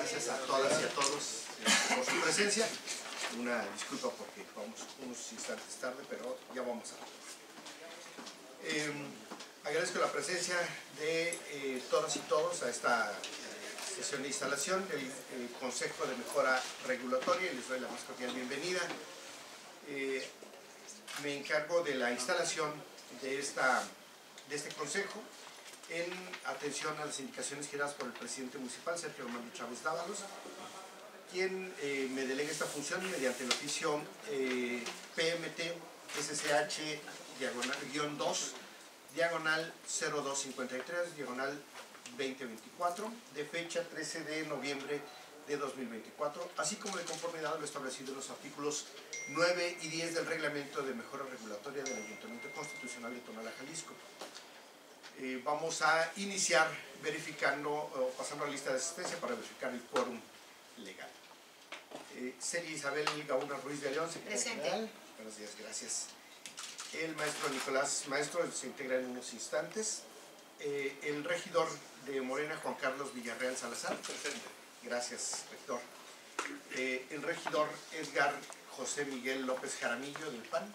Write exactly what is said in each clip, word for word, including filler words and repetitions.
Gracias a todas y a todos por su presencia. Una disculpa porque vamos unos instantes tarde, pero ya vamos a ver. Eh, agradezco la presencia de eh, todas y todos a esta sesión de instalación del eh, Consejo de Mejora Regulatoria y les doy la más cordial bienvenida. Eh, me encargo de la instalación de, esta, de este consejo en atención a las indicaciones giradas por el presidente municipal, Sergio Armando Chávez Dávalos, quien eh, me delega esta función mediante el oficio eh, P M T S C H diagonal guión dos diagonal cero dos cincuenta y tres diagonal veinte veinticuatro de fecha trece de noviembre de dos mil veinticuatro, así como de conformidad a lo establecido en los artículos nueve y diez del Reglamento de Mejora Regulatoria del Ayuntamiento Constitucional de Tonalá, Jalisco. Eh, vamos a iniciar verificando o pasando a la lista de asistencia para verificar el quórum legal. Eh, Celia Isabel Gauna Ruiz de León, secretaria general. Buenos días, gracias. El maestro Nicolás Maestro se integra en unos instantes. Eh, el regidor de Morena, Juan Carlos Villarreal Salazar. Presente. Gracias, rector. Eh, el regidor Edgar José Miguel López Jaramillo del P A N.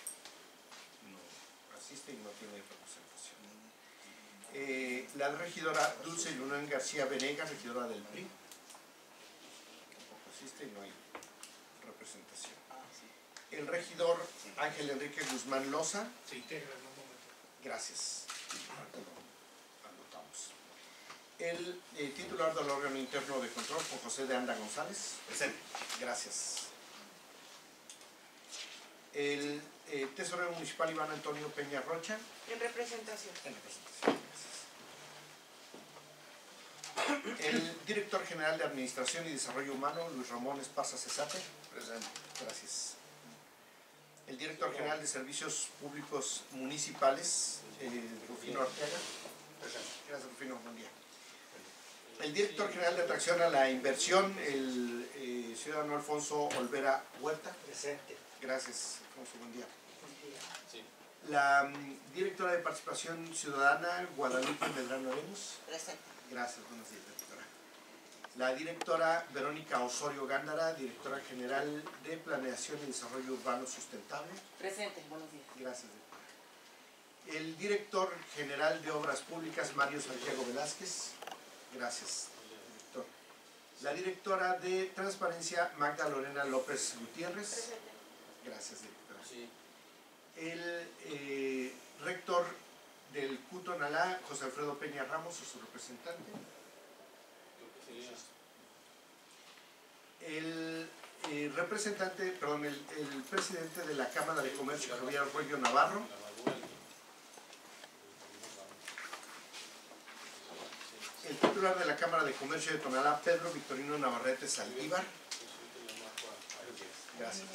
No asiste y no tiene representación. Eh, la regidora Dulce Lunán García Venegas, regidora del P R I. Tampoco asiste y no hay representación. El regidor Ángel Enrique Guzmán Loza. Se integra en un momento. Gracias. Anotamos. El eh, titular del órgano interno de control, Juan José de Anda González. Presente. Gracias. El eh, tesorero municipal Iván Antonio Peña Rocha. En representación. En representación. Gracias. El director general de Administración y Desarrollo Humano, Luis Ramón Esparza Cesate. Presente. Gracias. El director general de Servicios Públicos Municipales, eh, Rufino Arteaga. Presente. Gracias, Rufino. Buen día. El director general de Atracción a la Inversión, el eh, ciudadano Alfonso Olvera Huerta. Presente. Gracias, Alfonso. Buen día. Buen día. Sí. La um, directora de Participación Ciudadana, Guadalupe Medrano Lemus. Presente. Gracias, buenos días, directora. La directora Verónica Osorio Gándara, directora general de Planeación y Desarrollo Urbano Sustentable. Presente, buenos días. Gracias, directora. El director general de Obras Públicas, Mario Santiago Velázquez. Gracias, director. La directora de Transparencia, Magda Lorena López Gutiérrez. Presente. Gracias, directora. Sí. El eh, rector del C U Tonalá, José Alfredo Peña Ramos, o su representante. El eh, representante, perdón, el, el presidente de la Cámara de Comercio, Javier Arroyo Navarro. El titular de la Cámara de Comercio de Tonalá, Pedro Victorino Navarrete Saldívar. Gracias.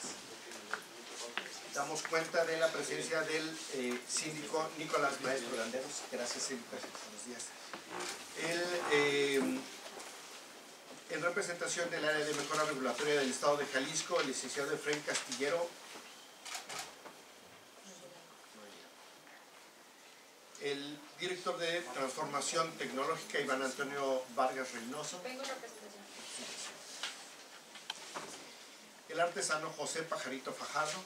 Damos cuenta de la presencia del eh, síndico Nicolás Maestro Landeros. Gracias, síndico. Buenos días. El, eh, en representación del área de mejora regulatoria del Estado de Jalisco, el licenciado Efraín Castillero. El director de Transformación Tecnológica, Iván Antonio Vargas Reynoso. Tengo representación. El artesano José Pajarito Fajardo.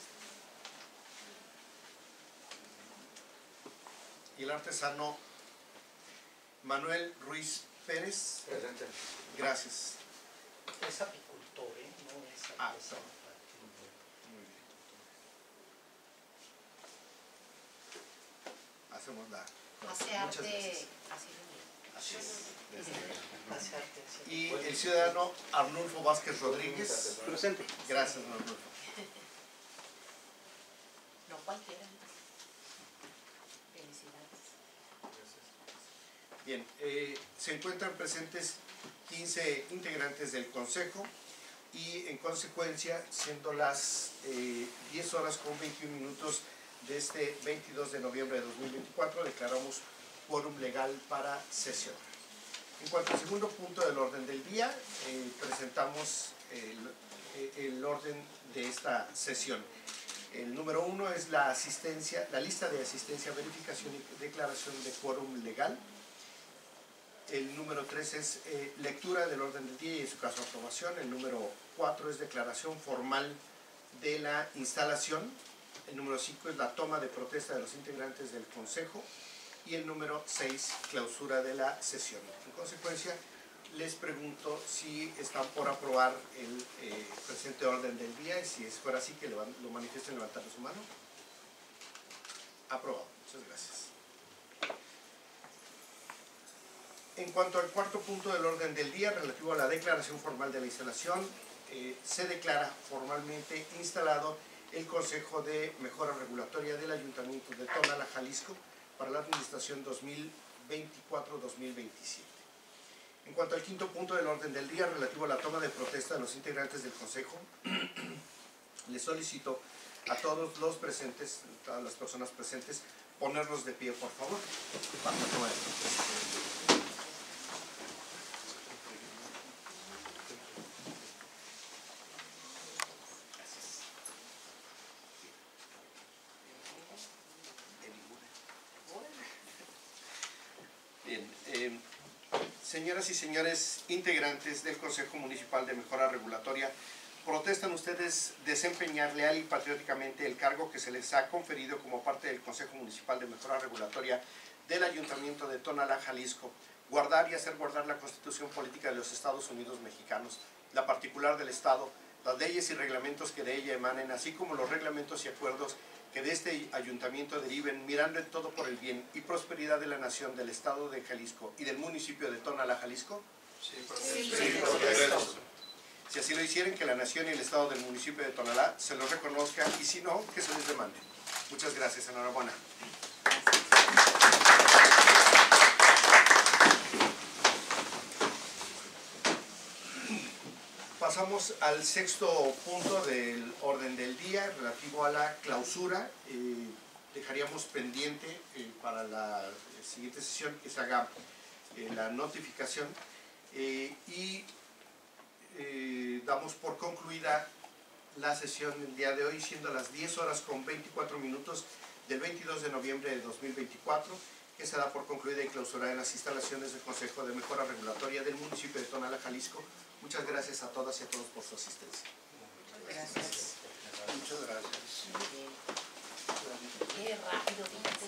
Y el artesano Manuel Ruiz Pérez. Presente. Gracias. Es apicultor, ¿eh? No es Ah, artesano. Muy bien. Hacemos la... Hace Muchas arte, gracias. así Así es. Hace arte, sí. Y el ciudadano Arnulfo Vázquez Rodríguez. Presente. Gracias, Arnulfo. no cualquiera. Felicidades. Bien, eh, se encuentran presentes quince integrantes del Consejo y en consecuencia, siendo las eh, diez horas con veintiún minutos de este veintidós de noviembre de dos mil veinticuatro, declaramos quórum legal para sesionar. En cuanto al segundo punto del orden del día, eh, presentamos el, el orden de esta sesión. El número uno es la asistencia, la lista de asistencia, verificación y declaración de quórum legal. El número tres es eh, lectura del orden del día y en su caso aprobación. El número cuatro es declaración formal de la instalación. El número cinco es la toma de protesta de los integrantes del Consejo. Y el número seis, clausura de la sesión. En consecuencia, les pregunto si están por aprobar el eh, presente orden del día y si es fuera así que lo manifiesten levantando su mano. Aprobado. Muchas gracias. En cuanto al cuarto punto del orden del día, relativo a la declaración formal de la instalación, eh, se declara formalmente instalado el Consejo de Mejora Regulatoria del Ayuntamiento de Tonalá, Jalisco, para la administración dos mil veinticuatro dos mil veintisiete. En cuanto al quinto punto del orden del día, relativo a la toma de protesta de los integrantes del Consejo, les solicito a todos los presentes, a todas las personas presentes, ponernos de pie, por favor, para la toma de protesta. Bien, eh, señoras y señores integrantes del Consejo Municipal de Mejora Regulatoria, protestan ustedes desempeñar leal y patrióticamente el cargo que se les ha conferido como parte del Consejo Municipal de Mejora Regulatoria del Ayuntamiento de Tonalá, Jalisco, guardar y hacer guardar la Constitución Política de los Estados Unidos Mexicanos, la particular del Estado, las leyes y reglamentos que de ella emanen, así como los reglamentos y acuerdos que de este ayuntamiento deriven, mirando en todo por el bien y prosperidad de la nación, del Estado de Jalisco y del municipio de Tonalá, Jalisco. Sí, sí, sí, si así lo hicieren, que la nación y el Estado del municipio de Tonalá se lo reconozca, y si no, que se les demande. Muchas gracias, enhorabuena. Pasamos al sexto punto del orden del día, relativo a la clausura. Eh, dejaríamos pendiente eh, para la siguiente sesión que se haga eh, la notificación eh, y eh, damos por concluida la sesión del día de hoy, siendo las diez horas con veinticuatro minutos del veintidós de noviembre de dos mil veinticuatro, que se da por concluida y clausurada en las instalaciones del Consejo de Mejora Regulatoria del municipio de Tonalá, Jalisco. Muchas gracias a todas y a todos por su asistencia. Gracias. Muchas gracias. Muy bien. Qué rápido, fíjate.